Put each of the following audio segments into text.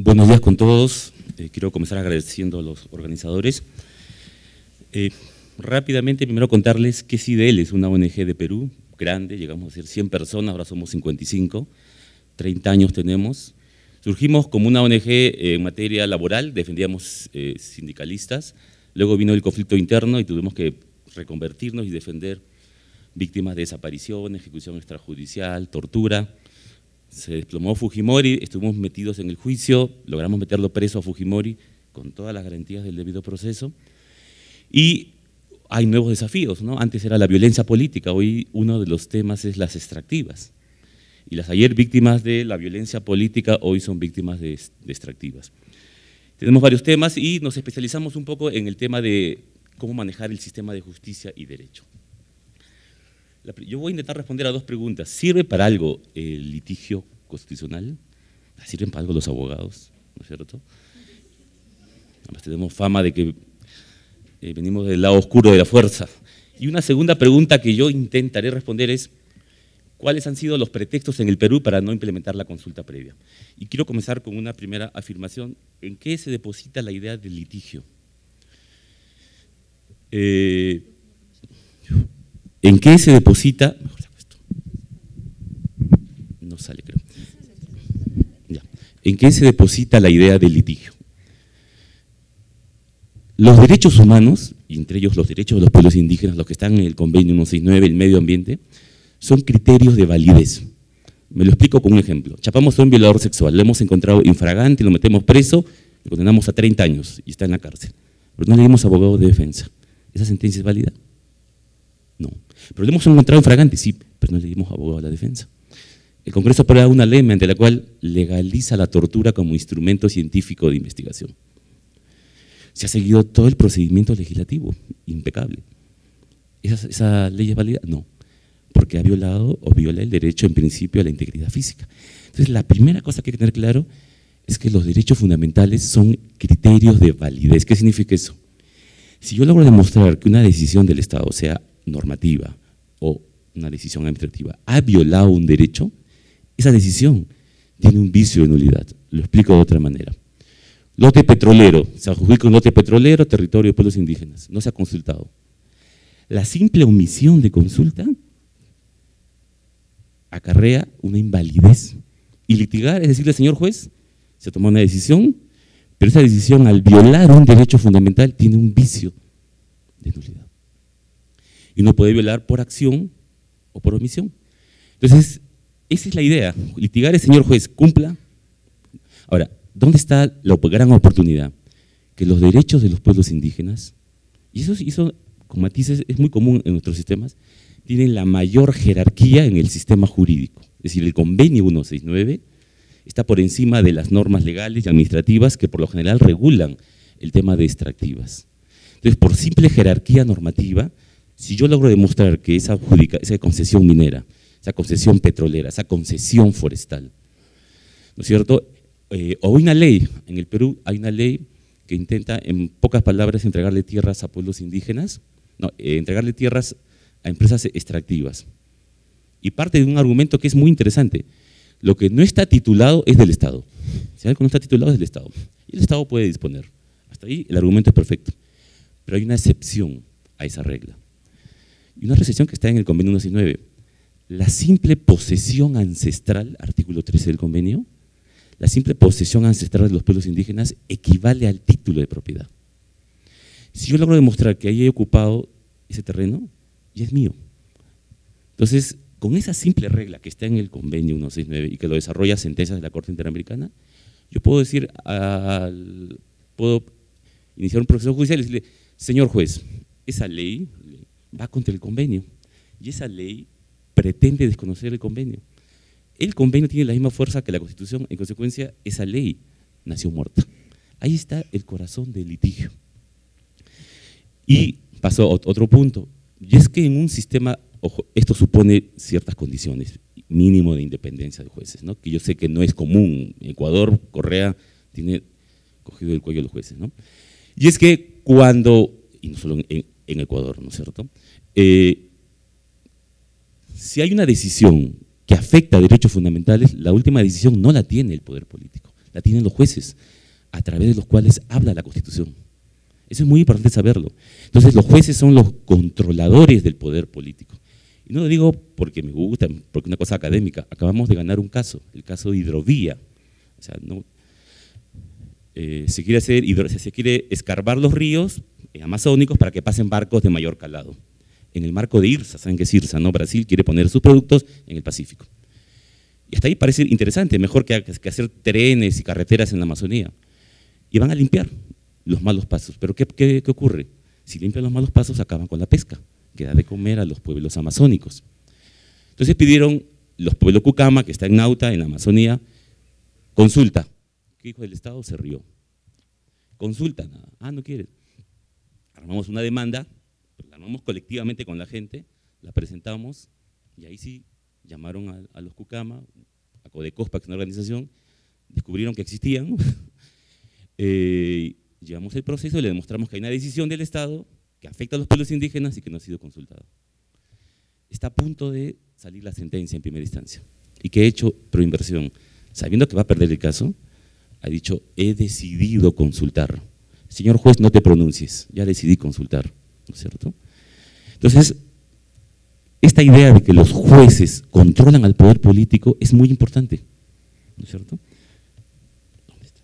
Buenos días con todos. Quiero comenzar agradeciendo a los organizadores. Rápidamente, primero contarles que CIDEL es una ONG de Perú, grande, llegamos a ser 100 personas, ahora somos 55, 30 años tenemos. Surgimos como una ONG en materia laboral, defendíamos sindicalistas, luego vino el conflicto interno y tuvimos que reconvertirnos y defender víctimas de desaparición, ejecución extrajudicial, tortura. Se desplomó Fujimori, estuvimos metidos en el juicio, logramos meterlo preso a Fujimori con todas las garantías del debido proceso. Y hay nuevos desafíos, ¿no? Antes era la violencia política, hoy uno de los temas es las extractivas. Y las ayer víctimas de la violencia política hoy son víctimas de extractivas. Tenemos varios temas y nos especializamos un poco en el tema de cómo manejar el sistema de justicia y derecho. Yo voy a intentar responder a dos preguntas. ¿Sirve para algo el litigio constitucional? ¿Sirven para algo los abogados? ¿No es cierto? Además tenemos fama de que venimos del lado oscuro de la fuerza. Y una segunda pregunta que yo intentaré responder es, ¿cuáles han sido los pretextos en el Perú para no implementar la consulta previa? Y quiero comenzar con una primera afirmación. ¿En qué se deposita la idea del litigio? ¿En qué se deposita? No sale, creo. Ya. ¿En qué se deposita la idea del litigio? Los derechos humanos, y entre ellos los derechos de los pueblos indígenas, los que están en el convenio 169, el medio ambiente, son criterios de validez. Me lo explico con un ejemplo. Chapamos a un violador sexual, lo hemos encontrado infragante, lo metemos preso, lo condenamos a 30 años y está en la cárcel. Pero no le dimos abogado de defensa. ¿Esa sentencia es válida? No. Pero le hemos encontrado infragante, sí, pero no le dimos abogado a la defensa. El Congreso aprueba una ley mediante la cual legaliza la tortura como instrumento científico de investigación. Se ha seguido todo el procedimiento legislativo, impecable. ¿Esa ley es válida? No, porque ha violado o viola el derecho en principio a la integridad física. Entonces, la primera cosa que hay que tener claro es que los derechos fundamentales son criterios de validez. ¿Qué significa eso? Si yo logro demostrar que una decisión del Estado, sea normativa o una decisión administrativa, ha violado un derecho, esa decisión tiene un vicio de nulidad. Lo explico de otra manera. Lote petrolero, se adjudica un lote petrolero, territorio de pueblos indígenas, no se ha consultado. La simple omisión de consulta acarrea una invalidez. Y litigar es decirle, señor juez, se tomó una decisión, pero esa decisión al violar un derecho fundamental tiene un vicio de nulidad. Y uno puede violar por acción o por omisión. Entonces, esa es la idea, litigar es, señor juez, cumpla. Ahora, ¿dónde está la gran oportunidad? Que los derechos de los pueblos indígenas, y eso con matices es muy común en nuestros sistemas, tienen la mayor jerarquía en el sistema jurídico. Es decir, el convenio 169 está por encima de las normas legales y administrativas que por lo general regulan el tema de extractivas. Entonces, por simple jerarquía normativa, si yo logro demostrar que esa concesión minera, esa concesión petrolera, esa concesión forestal, ¿no es cierto?, o una ley, en el Perú hay una ley que intenta, en pocas palabras, entregarle tierras a pueblos indígenas, entregarle tierras a empresas extractivas. Y parte de un argumento que es muy interesante, lo que no está titulado es del Estado. Si algo no está titulado es del Estado, y el Estado puede disponer. Hasta ahí el argumento es perfecto, pero hay una excepción a esa regla. Y una excepción que está en el convenio 169, la simple posesión ancestral, artículo 13 del convenio, la simple posesión ancestral de los pueblos indígenas equivale al título de propiedad. Si yo logro demostrar que ahí he ocupado ese terreno, ya es mío. Entonces, con esa simple regla que está en el convenio 169 y que lo desarrolla sentencias de la Corte Interamericana, yo puedo decir, puedo iniciar un proceso judicial y decirle, señor juez, esa ley va contra el convenio y esa ley pretende desconocer el convenio. El convenio tiene la misma fuerza que la Constitución, en consecuencia, esa ley nació muerta. Ahí está el corazón del litigio. Y pasó a otro punto, y es que en un sistema, ojo, esto supone ciertas condiciones, mínimo de independencia de jueces, ¿no?, que yo sé que no es común. En Ecuador, Correa tiene cogido el cuello a los jueces, ¿no? Y es que cuando, y no solo en Ecuador, ¿no es cierto?, si hay una decisión que afecta a derechos fundamentales, la última decisión no la tiene el poder político, la tienen los jueces, a través de los cuales habla la Constitución. Eso es muy importante saberlo. Entonces, los jueces son los controladores del poder político. Y no lo digo porque me gusta, porque es una cosa académica. Acabamos de ganar un caso, el caso de Hidrovía. O sea, no, se quiere escarbar los ríos amazónicos para que pasen barcos de mayor calado. En el marco de IRSA, ¿saben qué es IRSA? ¿No? Brasil quiere poner sus productos en el Pacífico. Y hasta ahí parece interesante, mejor que hacer trenes y carreteras en la Amazonía. Y van a limpiar los malos pasos. Pero ¿qué ocurre? Si limpian los malos pasos, acaban con la pesca, que da de comer a los pueblos amazónicos. Entonces pidieron los pueblos Cucama, que está en Nauta, en la Amazonía, consulta. ¿Qué hijo del Estado? Se rió. Consulta, nada. Ah, no quiere. Armamos una demanda, la armamos colectivamente con la gente, la presentamos, y ahí sí llamaron a los Cucama, a Codecospa, que es una organización, descubrieron que existían, llevamos el proceso y le demostramos que hay una decisión del Estado que afecta a los pueblos indígenas y que no ha sido consultada. Está a punto de salir la sentencia en primera instancia. ¿Y qué ha hecho Proinversión? Sabiendo que va a perder el caso, ha dicho, he decidido consultar. Señor juez, no te pronuncies, ya decidí consultar, ¿no es cierto? Entonces, esta idea de que los jueces controlan al poder político es muy importante, ¿no es cierto? ¿Dónde está?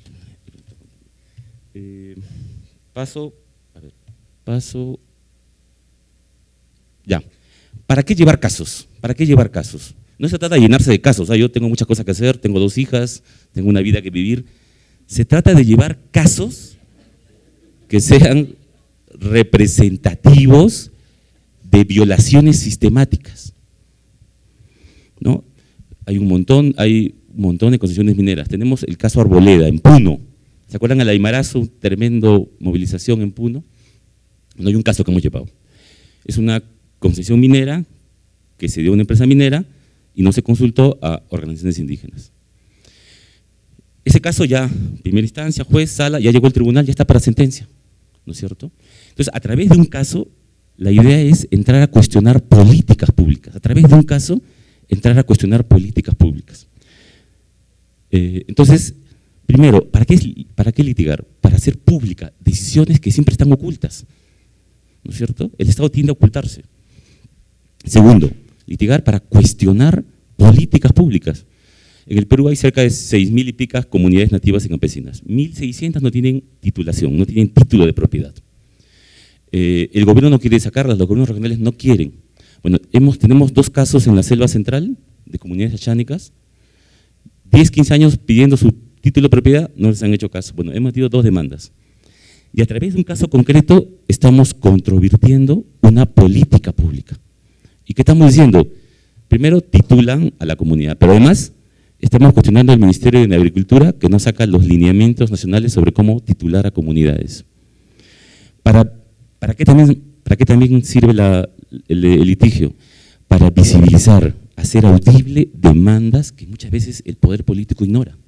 Ya. ¿Para qué llevar casos? ¿Para qué llevar casos? No se trata de llenarse de casos, yo tengo muchas cosas que hacer, tengo 2 hijas, tengo una vida que vivir. Se trata de llevar casos que sean representativos de violaciones sistemáticas, ¿no? Hay un montón de concesiones mineras. Tenemos el caso Arboleda, en Puno. ¿Se acuerdan al Aymarazo, tremendo movilización en Puno? No hay un caso que hemos llevado. Es una concesión minera que se dio a una empresa minera y no se consultó a organizaciones indígenas. Ese caso ya, primera instancia, juez, sala, ya llegó al tribunal, ya está para sentencia, ¿no es cierto? Entonces, a través de un caso, la idea es entrar a cuestionar políticas públicas. A través de un caso, entrar a cuestionar políticas públicas. Entonces, primero, ¿para qué litigar? Para hacer públicas decisiones que siempre están ocultas, ¿no es cierto? El Estado tiende a ocultarse. Segundo, litigar para cuestionar políticas públicas. En el Perú hay cerca de 6.000 y picas comunidades nativas y campesinas. 1.600 no tienen titulación, no tienen título de propiedad. El gobierno no quiere sacarlas, los gobiernos regionales no quieren. Bueno, tenemos 2 casos en la selva central de comunidades achánicas, 10, 15 años pidiendo su título de propiedad, no les han hecho caso. Bueno, hemos tenido 2 demandas. Y a través de un caso concreto estamos controvirtiendo una política pública. ¿Y qué estamos diciendo? Primero, titulan a la comunidad, pero además estamos cuestionando al Ministerio de Agricultura que no saca los lineamientos nacionales sobre cómo titular a comunidades. ¿Para qué también sirve el litigio? Para visibilizar, hacer audible demandas que muchas veces el poder político ignora.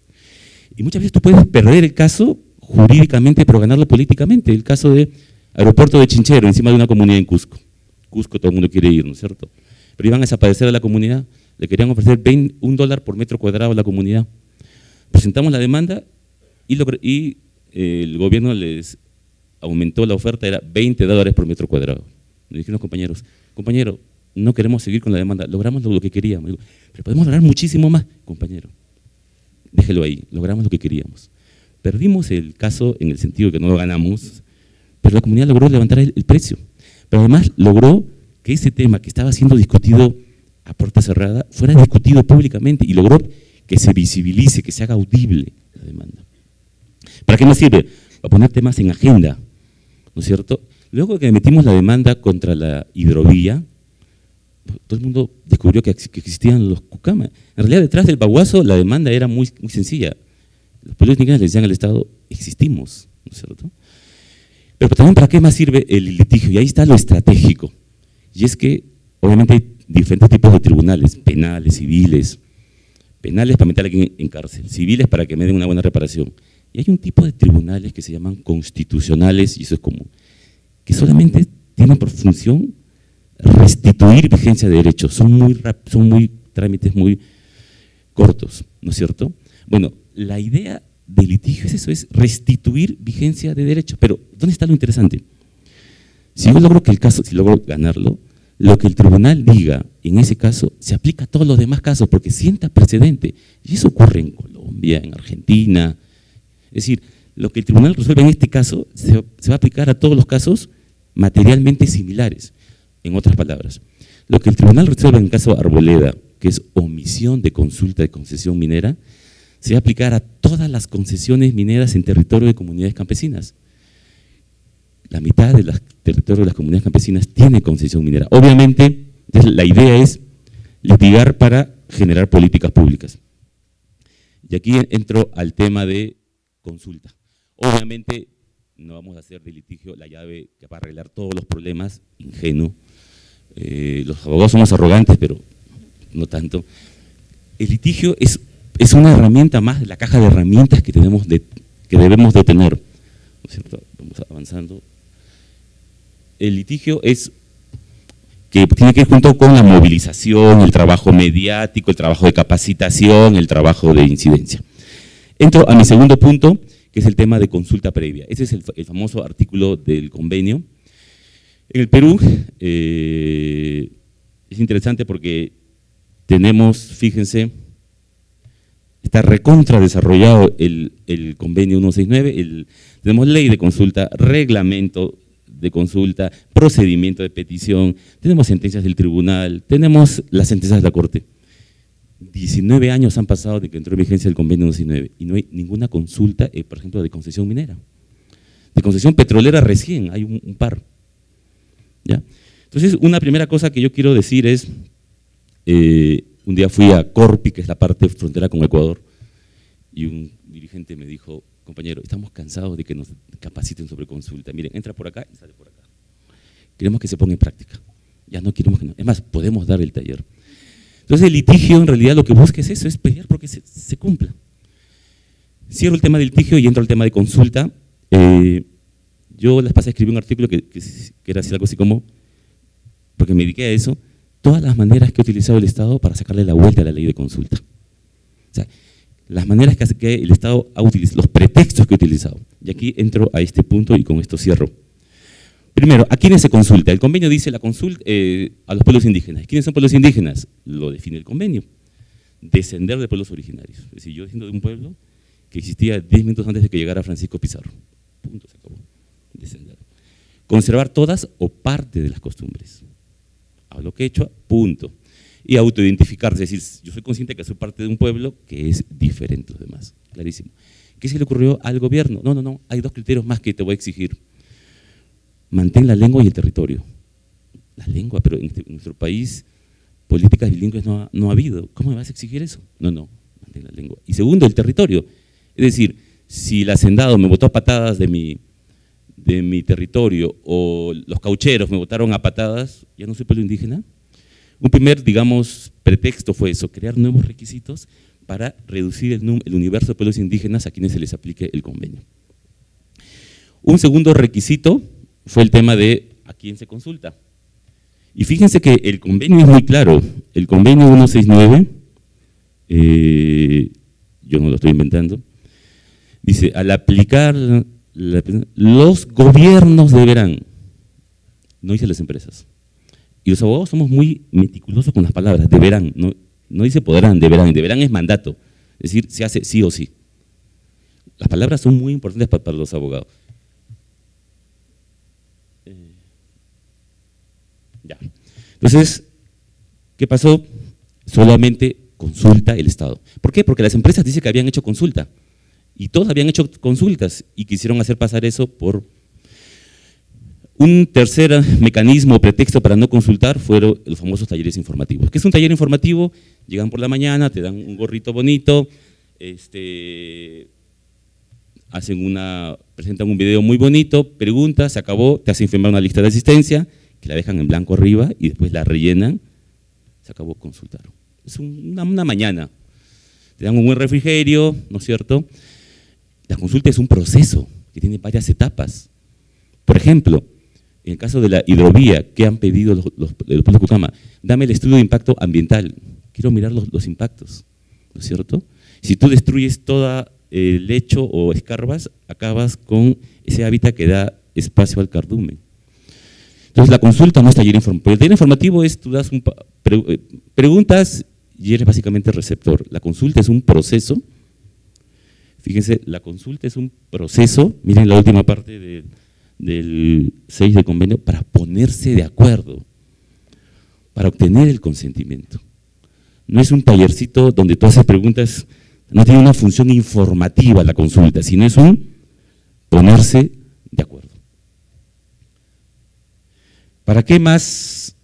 Y muchas veces tú puedes perder el caso jurídicamente, pero ganarlo políticamente. El caso de aeropuerto de Chinchero, encima de una comunidad en Cusco. Cusco todo el mundo quiere ir, ¿no es cierto? Pero iban a desaparecer a la comunidad, le querían ofrecer $1 por metro cuadrado a la comunidad. Presentamos la demanda y el gobierno les aumentó la oferta, era $20 por metro cuadrado. Me dijeron los compañeros, compañero, no queremos seguir con la demanda, logramos lo que queríamos. Digo, pero podemos lograr muchísimo más, compañero. Déjelo ahí, logramos lo que queríamos. Perdimos el caso en el sentido de que no lo ganamos, pero la comunidad logró levantar el precio. Pero además logró que ese tema que estaba siendo discutido a puerta cerrada fuera discutido públicamente y logró que se visibilice, que se haga audible la demanda. ¿Para qué nos sirve? Para poner temas en agenda, ¿no es cierto? Luego que metimos la demanda contra la hidrovía, todo el mundo descubrió que existían los Cucama. En realidad, detrás del baguazo, la demanda era muy sencilla. Los pueblos indígenas le decían al Estado, existimos, ¿no es cierto? Pero también, ¿para qué más sirve el litigio? Y ahí está lo estratégico. Y es que, obviamente, hay diferentes tipos de tribunales, penales, civiles. Penales para meter a alguien en cárcel, civiles para que me den una buena reparación. Y hay un tipo de tribunales que se llaman constitucionales, y eso es común, que solamente tienen por función restituir vigencia de derechos. Son trámites muy cortos, ¿no es cierto? Bueno, la idea del litigio es eso, es restituir vigencia de derecho. Pero, ¿dónde está lo interesante? Si yo logro que el caso, si logro ganarlo, lo que el tribunal diga en ese caso se aplica a todos los demás casos porque sienta precedente. Y eso ocurre en Colombia, en Argentina. Es decir, lo que el tribunal resuelve en este caso se va a aplicar a todos los casos materialmente similares. En otras palabras, lo que el tribunal resuelve en el caso Arboleda, que es omisión de consulta de concesión minera, se va a aplicar a todas las concesiones mineras en territorio de comunidades campesinas. La mitad del territorio de las comunidades campesinas tiene concesión minera. Obviamente, la idea es litigar para generar políticas públicas. Y aquí entro al tema de consulta. Obviamente, no vamos a hacer de litigio la llave que va a arreglar todos los problemas, ingenuo. Los abogados somos arrogantes, pero no tanto. El litigio es una herramienta más de la caja de herramientas que debemos de tener. ¿No es cierto? Vamos avanzando. El litigio es que tiene que ir junto con la movilización, el trabajo mediático, el trabajo de capacitación, el trabajo de incidencia. Entro a mi segundo punto, que es el tema de consulta previa. Ese es el famoso artículo del convenio. En el Perú es interesante porque tenemos, fíjense, está recontra desarrollado el convenio 169, tenemos ley de consulta, reglamento de consulta, procedimiento de petición, tenemos sentencias del tribunal, tenemos las sentencias de la Corte. 19 años han pasado de que entró en vigencia el convenio 169 y no hay ninguna consulta, por ejemplo, de concesión minera. De concesión petrolera recién hay un par. ¿Ya? Entonces, una primera cosa que yo quiero decir es, un día fui a Corpi, que es la parte frontera con Ecuador, y un dirigente me dijo, compañero, estamos cansados de que nos capaciten sobre consulta. Miren, entra por acá y sale por acá. Queremos que se ponga en práctica. Ya no queremos que no. Es más, podemos dar el taller. Entonces, el litigio en realidad lo que busca es eso, es pelear porque se cumpla. Cierro el tema del litigio y entro al tema de consulta. Yo las pasadas escribí un artículo que era así, algo así como, porque me dediqué a eso, todas las maneras que ha utilizado el Estado para sacarle la vuelta a la ley de consulta. O sea, las maneras que el Estado ha utilizado, los pretextos que ha utilizado. Y aquí entro a este punto y con esto cierro. Primero, ¿a quiénes se consulta? El convenio dice la consulta a los pueblos indígenas. ¿Quiénes son pueblos indígenas? Lo define el convenio. Descender de pueblos originarios. Es decir, yo desciendo de un pueblo que existía 10 minutos antes de que llegara Francisco Pizarro. Punto, se acabó. Descender. Conservar todas o parte de las costumbres. Hablo quechua, punto. Y autoidentificarse, es decir, yo soy consciente que soy parte de un pueblo que es diferente a los demás, clarísimo. ¿Qué se le ocurrió al gobierno? No, hay dos criterios más que te voy a exigir. Mantén la lengua y el territorio. La lengua, pero en nuestro país políticas bilingües no ha habido. ¿Cómo me vas a exigir eso? No, mantén la lengua. Y segundo, el territorio. Es decir, si el hacendado me botó a patadas de mi territorio o los caucheros me botaron a patadas, ¿ya no soy pueblo indígena? Un primer, digamos, pretexto fue eso, crear nuevos requisitos para reducir el universo de pueblos indígenas a quienes se les aplique el convenio. Un segundo requisito fue el tema de a quién se consulta. Y fíjense que el convenio es muy claro, el convenio 169, yo no lo estoy inventando, dice, al aplicar, los gobiernos deberán, no dice las empresas. Y los abogados somos muy meticulosos con las palabras, deberán, no dice podrán, deberán es mandato, es decir, se hace sí o sí. Las palabras son muy importantes para los abogados. Ya. Entonces, ¿qué pasó? Solamente consulta el Estado. ¿Por qué? Porque las empresas dicen que habían hecho consulta y todos habían hecho consultas y quisieron hacer pasar eso por un tercer mecanismo o pretexto para no consultar fueron los famosos talleres informativos. ¿Qué es un taller informativo? Llegan por la mañana, te dan un gorrito bonito, presentan un video muy bonito, preguntas, se acabó, te hacen firmar una lista de asistencia, que la dejan en blanco arriba y después la rellenan, se acabó, consultar. Es una mañana, te dan un buen refrigerio, ¿no es cierto? La consulta es un proceso que tiene varias etapas. Por ejemplo, en el caso de la hidrovía, ¿qué han pedido los pueblos de Cucama? Dame el estudio de impacto ambiental, quiero mirar los impactos, ¿no es cierto? Si tú destruyes todo el lecho o escarbas, acabas con ese hábitat que da espacio al cardumen. Entonces la consulta no es taller informativo. El taller informativo es, tú das preguntas y eres básicamente receptor. La consulta es un proceso. Fíjense, la consulta es un proceso, miren la última parte del 6 del convenio, para ponerse de acuerdo, para obtener el consentimiento. No es un tallercito donde tú haces preguntas, no tiene una función informativa la consulta, sino es un ponerse de acuerdo. ¿Para qué más?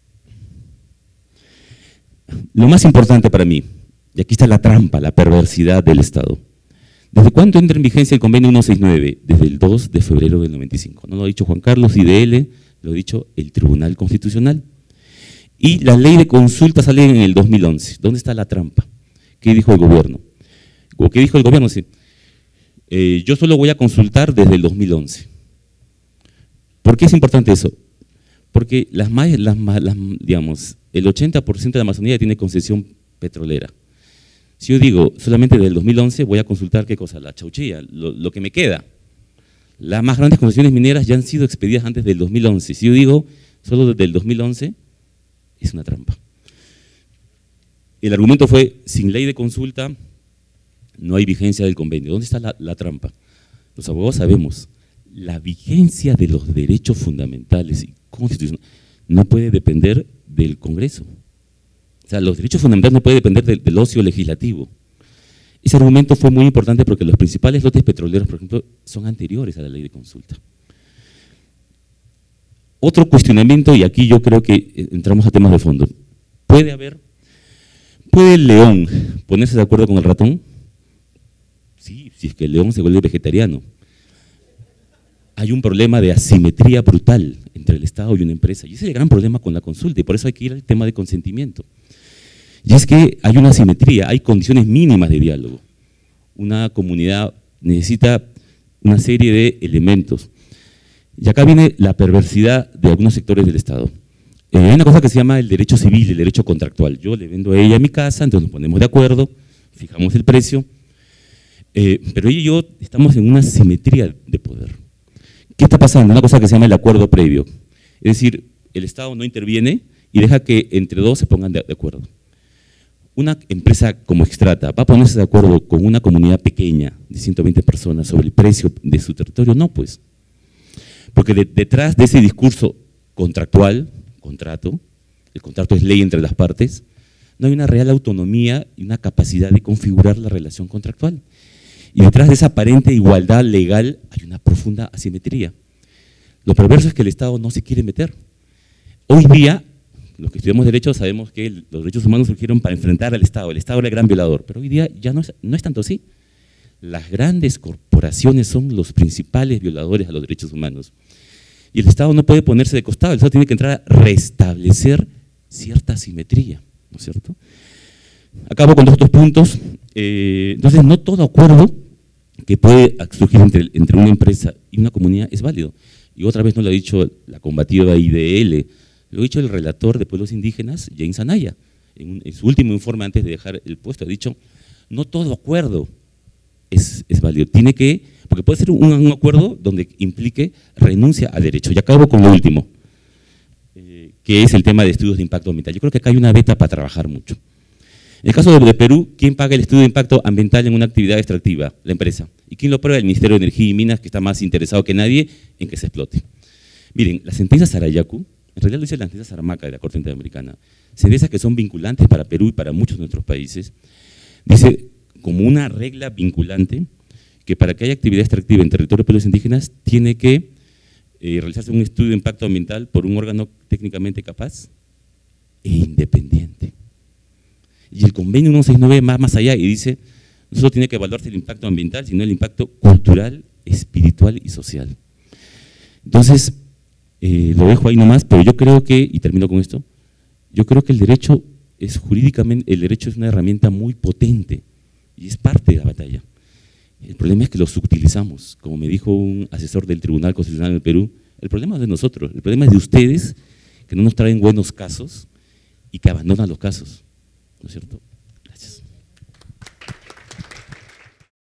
Lo más importante para mí, y aquí está la trampa, la perversidad del Estado. ¿Desde cuándo entra en vigencia el convenio 169? Desde el 2 de febrero del 95. No lo ha dicho Juan Carlos IDL, lo ha dicho el Tribunal Constitucional. Y la ley de consulta sale en el 2011. ¿Dónde está la trampa? ¿Qué dijo el gobierno? ¿O qué dijo el gobierno? Sí, yo solo voy a consultar desde el 2011. ¿Por qué es importante eso? Porque digamos, el 80% de la Amazonía tiene concesión petrolera. Si yo digo solamente desde el 2011, voy a consultar ¿qué cosa? La Chauchilla, lo que me queda. Las más grandes concesiones mineras ya han sido expedidas antes del 2011. Si yo digo solo desde el 2011, es una trampa. El argumento fue, sin ley de consulta, no hay vigencia del convenio. ¿Dónde está la trampa? Los abogados sabemos, la vigencia de los derechos fundamentales y constitucionales no puede depender del Congreso. O sea, los derechos fundamentales no pueden depender del ocio legislativo. Ese argumento fue muy importante porque los principales lotes petroleros, por ejemplo, son anteriores a la ley de consulta. Otro cuestionamiento, y aquí yo creo que entramos a temas de fondo. ¿Puede el león ponerse de acuerdo con el ratón? Sí, si es que el león se vuelve vegetariano. Hay un problema de asimetría brutal entre el Estado y una empresa, y ese es el gran problema con la consulta, y por eso hay que ir al tema de consentimiento. Y es que hay una asimetría, hay condiciones mínimas de diálogo. Una comunidad necesita una serie de elementos. Y acá viene la perversidad de algunos sectores del Estado. Hay una cosa que se llama el derecho civil, el derecho contractual. Yo le vendo a ella mi casa, entonces nos ponemos de acuerdo, fijamos el precio, pero ella y yo estamos en una simetría de poder. ¿Qué está pasando? Una cosa que se llama el acuerdo previo. Es decir, el Estado no interviene y deja que entre dos se pongan de acuerdo. Una empresa como Xstrata va a ponerse de acuerdo con una comunidad pequeña de 120 personas sobre el precio de su territorio. No, pues. Porque detrás de ese discurso contractual, el contrato es ley entre las partes, no hay una real autonomía y una capacidad de configurar la relación contractual. Y detrás de esa aparente igualdad legal hay una profunda asimetría. Lo perverso es que el Estado no se quiere meter. Hoy día, los que estudiamos derecho sabemos que los derechos humanos surgieron para enfrentar al Estado. El Estado era el gran violador, pero hoy día ya no es tanto así. Las grandes corporaciones son los principales violadores a los derechos humanos. Y el Estado no puede ponerse de costado, el Estado tiene que entrar a restablecer cierta simetría, ¿no es cierto? Acabo con dos otros puntos. Entonces, no todo acuerdo que puede surgir entre una empresa y una comunidad es válido. Y otra vez no lo ha dicho la combativa IDL, lo ha dicho el relator de pueblos indígenas, James Anaya, en su último informe antes de dejar el puesto, ha dicho, no todo acuerdo es válido, porque puede ser un acuerdo donde implique renuncia al derecho. Y acabo con lo último, que es el tema de estudios de impacto ambiental. Yo creo que acá hay una beta para trabajar mucho. En el caso de Perú, ¿quién paga el estudio de impacto ambiental en una actividad extractiva? La empresa. ¿Y quién lo aprueba? El Ministerio de Energía y Minas, que está más interesado que nadie en que se explote. Miren, la sentencia Sarayaku, en realidad lo dice la sentencia Saramaca de la Corte Interamericana, sentencias que son vinculantes para Perú y para muchos de nuestros países, dice como una regla vinculante que para que haya actividad extractiva en territorio de pueblos indígenas tiene que realizarse un estudio de impacto ambiental por un órgano técnicamente capaz e independiente. Y el convenio 169 va más allá y dice, no solo tiene que evaluarse el impacto ambiental, sino el impacto cultural, espiritual y social. Entonces, lo dejo ahí nomás, pero yo creo que, y termino con esto, yo creo que el derecho es jurídicamente, el derecho es una herramienta muy potente y es parte de la batalla. El problema es que lo subutilizamos, como me dijo un asesor del Tribunal Constitucional del Perú, el problema es de nosotros, el problema es de ustedes que no nos traen buenos casos y que abandonan los casos, ¿no es cierto?